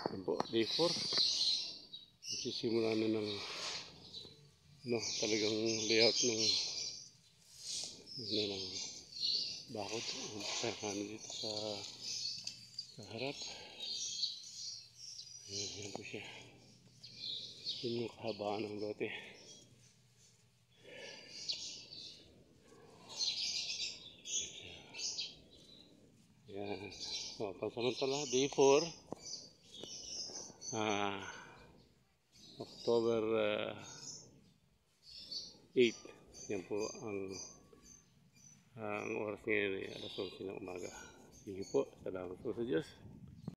Yan po, day 4. Magsisimula na ng talagang layout ng bakod. Sa dito sa harap. Yan po siya. Yun yung kahabaan ng lote. Yan. So, pansamantala, day 4. October 8. Yan po ang oras ngayon ay alas 11 ng umaga. Sige po, salamat po sa Diyos.